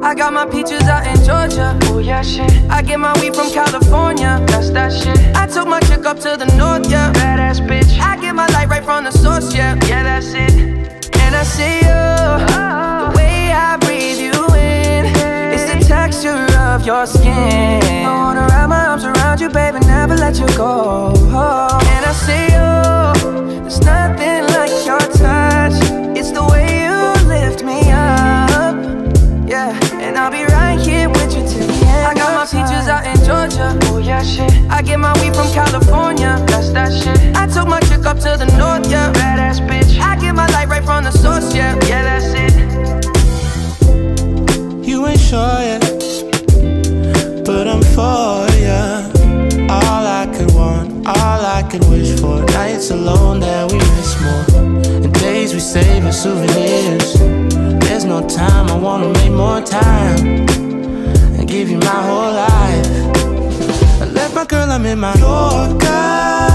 I got my peaches out in Georgia. Oh yeah, shit. I get my weed from California. That's that shit. I took my chick up to the north, yeah. Badass bitch. I get my light right from the source, yeah. Yeah, that's it. And I see you, the way I breathe you in. It's the texture of your skin. I wanna wrap my arms around you, baby, never let you go. And I see you, there's nothing like your touch. It's the way you lift me up, yeah. And I'll be right here with you till the end. I got my peaches out in Georgia. Oh yeah, shit. I get my weed from California. That's that shit. I took my chick up to the north, yeah. Badass bitch. I get my light right from the source, yeah. Yeah, that's it. You ain't sure yet, but I'm for ya. All I could want, all I could wish for. Nights alone that we miss more, and days we save as souvenirs. There's no time, I wanna make more time and give you my whole life. I left my girl, I'm in my Yorker.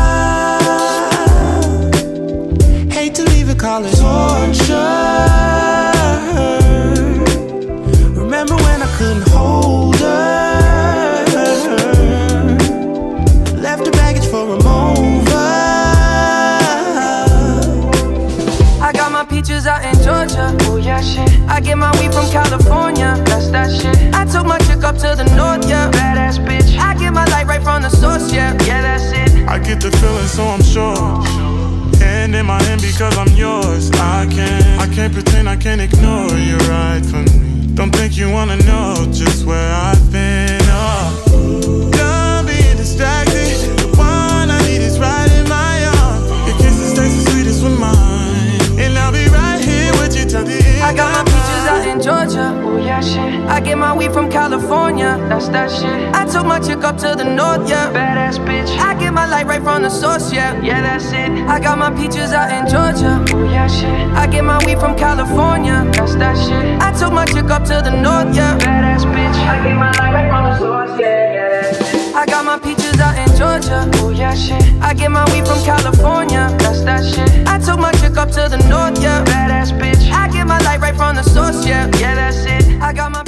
Hate to leave it, call it torture. Remember when I couldn't hold her? Left the baggage for a mover. I got my peaches out in Georgia. Oh yeah, shit. I get my weed from California. That's that shit. I took my chick up to the north, yeah. Badass bitch. I get my light right from the source, yeah. Yeah, that's it. I get the feeling, so I'm sure. Hand in my hand because I'm yours. I can't pretend, I can't ignore you right from me. Don't think you wanna know just where I've been. Oh, done being distracted. The one I need is right in my arms. Your kisses taste the sweetest with mine, and I'll be right here with you till the end. I got my peaches out in Georgia. Oh yeah, shit. I get my weed from California. That's that shit. I took my chick up to the north, yeah. Badass bitch. I get my light right from the source, yeah. Yeah, that's it. I got my peaches out in Georgia. Oh yeah, shit. I get my weed from California. That's that shit. I took my chick up to the north, yeah. Badass bitch. I get my light right from the source, yeah. Yeah, that's it. I got my peaches out in Georgia. Oh yeah, shit. I get my weed from California. That's that shit. I took my chick up to the north, yeah. Badass bitch. I get my light right from the source, yeah. Yeah, that's it. I got my